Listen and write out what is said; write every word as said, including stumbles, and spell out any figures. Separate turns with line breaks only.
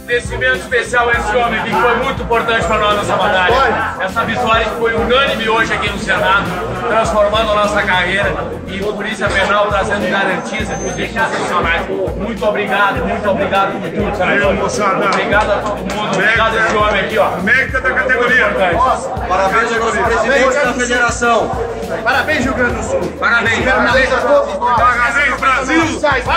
Agradecimento especial a esse homem aqui que foi muito importante para nós nessa batalha. Essa vitória que foi unânime hoje aqui no Senado, transformando a nossa carreira em Polícia Penal, trazendo garantias, inclusive constitucionais. Muito obrigado, muito obrigado por tudo, senador. Obrigado a todo mundo, obrigado a esse homem aqui, ó.
Mérito da categoria.
Parabéns ao nosso presidente da federação.
Parabéns, Rio Grande do Sul.
Parabéns.
Parabéns a todos.
Parabéns, Brasil.